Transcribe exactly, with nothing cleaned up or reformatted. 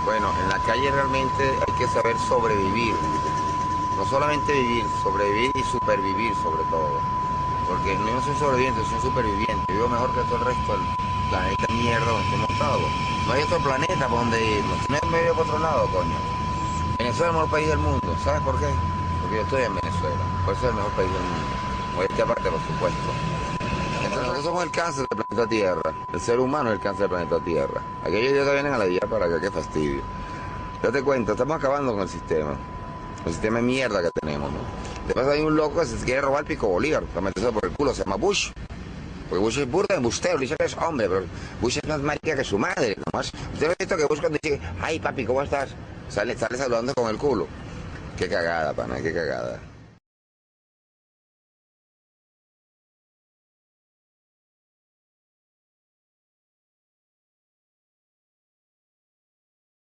Bueno, en la calle realmente hay que saber sobrevivir. No solamente vivir, sobrevivir y supervivir sobre todo. Porque no yo soy sobreviviente, soy superviviente. Vivo mejor que todo el resto del planeta mierda donde estoy montado. No hay otro planeta por donde irnos. Si no es medio por otro lado, coño. Venezuela es el mejor país del mundo. ¿Sabes por qué? Porque yo estoy en Venezuela. Por eso es el mejor país del mundo. Modestia aparte, por supuesto. Entonces nosotros somos el cáncer del planeta Tierra. El ser humano es el cáncer del planeta Tierra. Aquellos idiotas vienen a la día para acá, qué fastidio. Yo te cuento, estamos acabando con el sistema. El sistema de mierda que tenemos, ¿no? Después hay un loco que se quiere robar el pico Bolívar, para meterse por el culo, se llama Bush. Porque Bush es burda de embustero, dice que es hombre, pero Bush es más marica que su madre, nomás. Usted lo ha visto que Bush cuando dice, ay papi, ¿cómo estás? Sale, sale saludando con el culo. Qué cagada, pana, qué cagada.